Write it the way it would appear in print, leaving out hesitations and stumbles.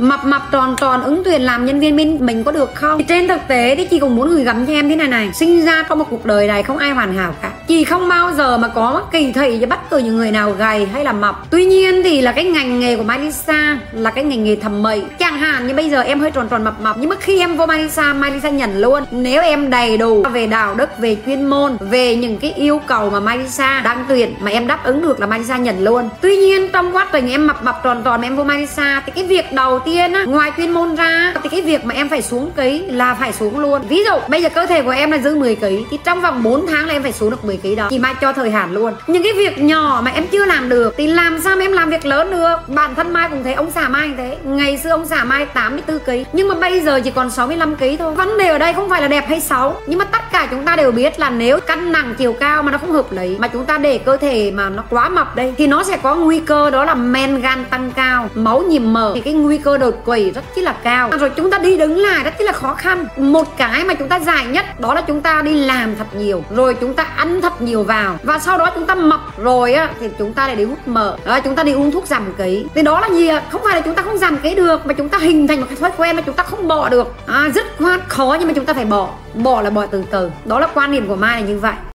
Mập mập tròn tròn ứng tuyển làm nhân viên bên mình có được không? Thì trên thực tế thì chị cũng muốn gửi gắm cho em thế này sinh ra trong một cuộc đời này không ai hoàn hảo cả. Chị không bao giờ mà có kỳ thị cho bất cứ những người nào gầy hay là mập. Tuy nhiên thì là cái ngành nghề của Mailisa là cái ngành nghề thẩm mỹ. Chẳng hạn như bây giờ em hơi tròn tròn mập mập, nhưng mà khi em vô Mailisa nhận luôn. Nếu em đầy đủ về đạo đức, về chuyên môn, về những cái yêu cầu mà Mailisa đang tuyển mà em đáp ứng được là Mailisa nhận luôn. Tuy nhiên trong quá trình em mập mập tròn tròn mà em vô Mailisa thì cái việc đầu tiên á, ngoài chuyên môn ra thì cái việc mà em phải xuống ký là phải xuống luôn. Ví dụ bây giờ cơ thể của em là dư 10 kg thì trong vòng 4 tháng là em phải xuống được 10 kg đó. Chị Mai cho thời hạn luôn. Những cái việc nhỏ mà em chưa làm được thì làm sao mà em làm việc lớn được? Bản thân Mai cũng thấy, ông xã Mai thế. Ngày xưa ông xã Mai 84 kg nhưng mà bây giờ chỉ còn 65 kg thôi. Vấn đề ở đây không phải là đẹp hay xấu, nhưng mà tất cả chúng ta đều biết là nếu cân nặng chiều cao mà nó không hợp lý, mà chúng ta để cơ thể mà nó quá mập đây thì nó sẽ có nguy cơ đó là men gan tăng cao, máu nhiễm mỡ, thì cái nguy cơ đột quỵ rất là cao. Rồi chúng ta đi đứng lại rất là khó khăn. Một cái mà chúng ta giải nhất đó là chúng ta đi làm thật nhiều, rồi chúng ta ăn thật nhiều vào, và sau đó chúng ta mập rồi á thì chúng ta lại đi hút mỡ, chúng ta đi uống thuốc giảm ký. Thì đó là gì ạ? Không phải là chúng ta không giảm ký được, mà chúng ta hình thành một cái thói quen mà chúng ta không bỏ được. Rất khoát khó nhưng mà chúng ta phải bỏ là bỏ từ từ. Đó là quan điểm của Mai là như vậy.